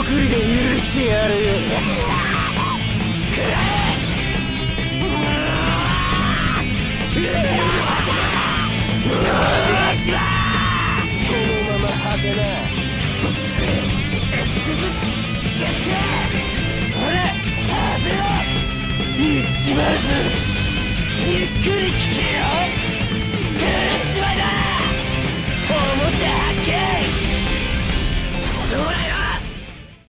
くりで許してやる。くらえ。そのまま果てな。クソってエクズ決定。ほら外ろ。いっちまうぞ。じっくり聞けよ。くらっちまいだ。おもちゃ発見。そら